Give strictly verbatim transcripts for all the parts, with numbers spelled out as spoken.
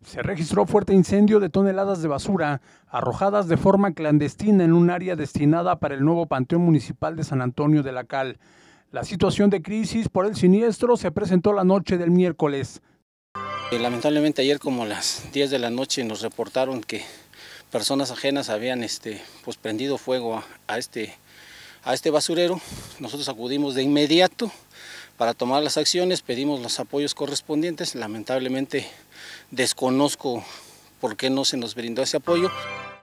Se registró fuerte incendio de toneladas de basura arrojadas de forma clandestina en un área destinada para el nuevo Panteón Municipal de San Antonio de la Cal. La situación de crisis por el siniestro se presentó la noche del miércoles. Lamentablemente ayer como a las diez de la noche nos reportaron que personas ajenas habían este, pues, prendido fuego a, a, este, a este basurero. Nosotros acudimos de inmediato para tomar las acciones, pedimos los apoyos correspondientes. Lamentablemente desconozco por qué no se nos brindó ese apoyo.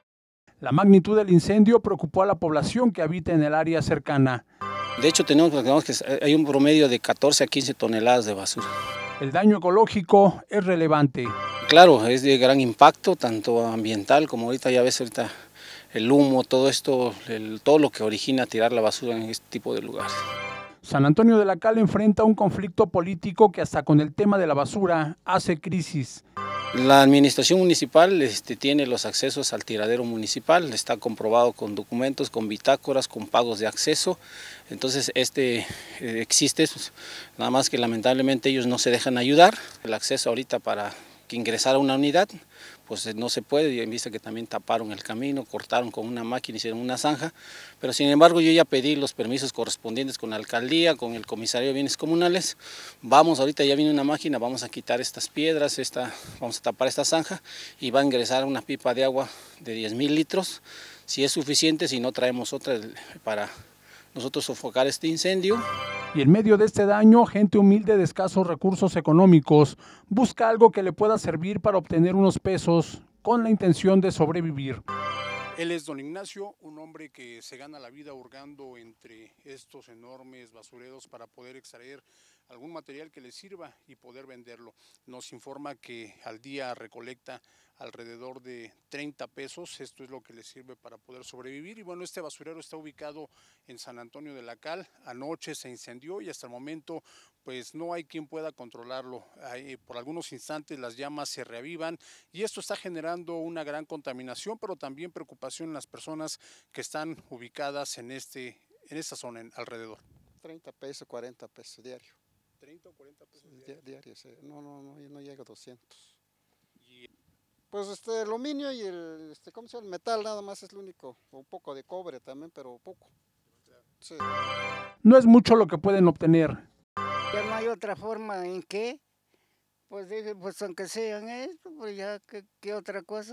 La magnitud del incendio preocupó a la población que habita en el área cercana. De hecho tenemos, tenemos que hay un promedio de catorce a quince toneladas de basura. El daño ecológico es relevante. Claro, es de gran impacto, tanto ambiental como ahorita ya ves ahorita el humo, todo esto, el, todo lo que origina tirar la basura en este tipo de lugares. San Antonio de la Cal enfrenta un conflicto político que hasta con el tema de la basura hace crisis. La administración municipal este, tiene los accesos al tiradero municipal, está comprobado con documentos, con bitácoras, con pagos de acceso. Entonces este eh, existe, pues, nada más que lamentablemente ellos no se dejan ayudar. El acceso ahorita para que ingresara a una unidad, pues no se puede, y en vista que también taparon el camino, cortaron con una máquina, hicieron una zanja, pero sin embargo yo ya pedí los permisos correspondientes con la alcaldía, con el comisario de bienes comunales. Vamos, ahorita ya viene una máquina, vamos a quitar estas piedras, esta, vamos a tapar esta zanja y va a ingresar una pipa de agua de diez mil litros, si es suficiente, si no traemos otra para nosotros sofocar este incendio. Y en medio de este daño, gente humilde de escasos recursos económicos busca algo que le pueda servir para obtener unos pesos con la intención de sobrevivir. Él es don Ignacio, un hombre que se gana la vida hurgando entre estos enormes basureros para poder extraer algún material que le sirva y poder venderlo. Nos informa que al día recolecta alrededor de treinta pesos, esto es lo que le sirve para poder sobrevivir. Y bueno, este basurero está ubicado en San Antonio de la Cal, anoche se incendió y hasta el momento pues no hay quien pueda controlarlo. Por algunos instantes las llamas se reavivan y esto está generando una gran contaminación, pero también preocupación en las personas que están ubicadas en, este, en esta zona en, alrededor. treinta pesos, cuarenta pesos diario. treinta o cuarenta pesos diario. Diario, sí. No, no, no, no llega a doscientos. Y... Pues este aluminio y el, este, ¿cómo se llama? El metal nada más es lo único, un poco de cobre también, pero poco. Sí. No es mucho lo que pueden obtener. Ya no hay otra forma en que, pues dije, pues aunque sean esto, pues ya, ¿qué, qué otra cosa?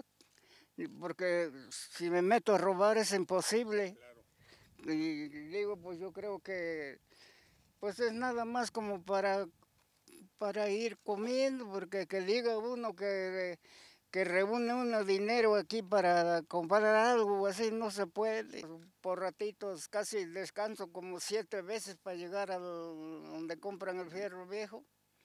Porque si me meto a robar es imposible. Claro. Y digo, pues yo creo que, pues es nada más como para, para ir comiendo, porque que diga uno que, que reúne uno dinero aquí para comprar algo, así no se puede. Por ratitos casi descanso como siete veces para llegar a donde compran el fierro viejo.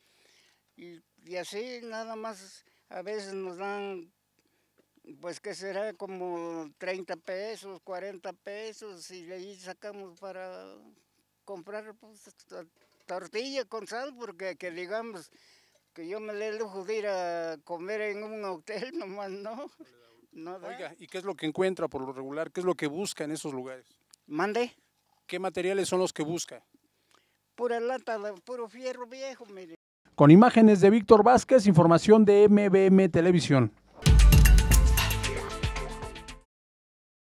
Y, y así nada más a veces nos dan, pues que será como treinta pesos, cuarenta pesos, y de ahí sacamos para comprar pues, tortilla con sal, porque que digamos que yo me le lujo de ir a comer en un hotel, nomás no. No. Oiga, ¿y qué es lo que encuentra por lo regular? ¿Qué es lo que busca en esos lugares? ¿Mande? ¿Qué materiales son los que busca? Pura lata, puro fierro viejo, mire. Con imágenes de Víctor Vázquez, información de M B M Televisión.